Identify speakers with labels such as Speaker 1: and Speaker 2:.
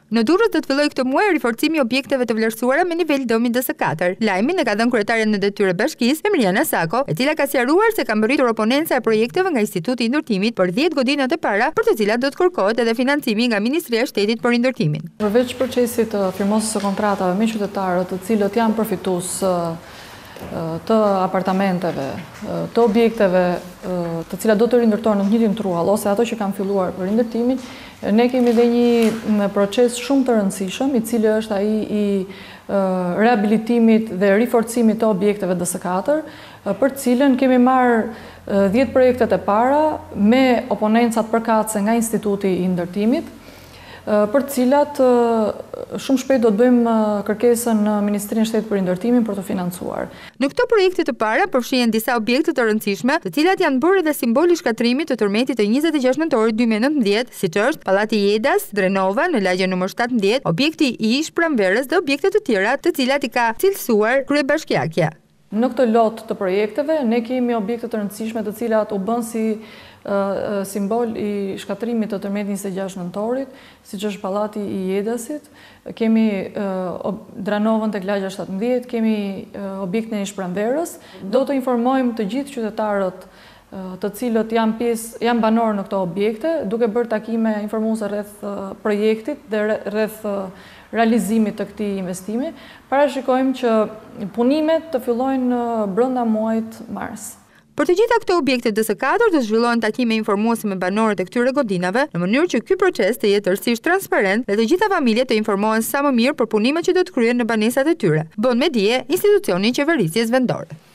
Speaker 1: Në Durrës do të fillojë këtë muaj riforcimi i objekteve të vlerësuara me nivel dëmi DS4. Lajmin e ka dhënë kryetarea në detyrë bashkisë, Sako, e cila ka sqaruar se ka mbërritur oponenca e projekteve nga Instituti i Ndërtimit për 10 godina të para, për të cilat do të kërkohet edhe financimi nga Ministria e Shtetit për ndërtimin.
Speaker 2: Përveç procesit të firmosjes së kontratave me qytetarët, të cilët janë përfitues të apartamenteve, të objekteve të cilat do të rindërtohen në të njëjtin truall ose ato që kanë filluar për rindërtimin, ne kemi dhe një proces shumë të rëndësishëm, i cili është ai i rehabilitimit dhe riforcimit të objekteve DS4, për cilën kemi marrë 10 projektet e para me oponencat përkatëse nga Instituti i Ndërtimit, për cilat shumë shpejt do të bëjmë kërkesën në Ministrinë e Shtetit për ndërtimin për të financuar.
Speaker 1: Në këto projekte të para përfshihen disa objekte të rëndësishme, të cilat janë bërë edhe simbol i shkatrimit të tërmetit të 26 nëntorit 2019, siç është Pallati Jedas, Drenova në lagjen nr. 17, objekti i Pranverës dhe objekte të tjera, të cilat i ka cilësuar kryebashkiakja.
Speaker 2: Në këtë lot të projekteve ne kemi objekte të rëndësishme të cilat u bën si simbol i shkatrimit të tërmetit 26 nëntorit, siç është Pallati i Jedasit, kemi Dranovën tek lagja 17, kemi objektin e Pranverës. Do të informojmë të gjithë qytetarët të cilët janë banorë në këto objekte, duke bërë takime informuese rreth projektit dhe rreth realizimit të këtij investimi. Parashikojmë që punimet të fillojnë brenda muajit mars.
Speaker 1: Për të gjitha këto objekte DS4 do zhvillohen takime informuese me banorët e këtyre godinave, në mënyrë që ky proces të jetë tërësisht transparent dhe të gjitha familjet të informohen sa më mirë për punimet që do të kryhen në banesat e tyre. Bën me dije institucioni i qeverisjes vendore.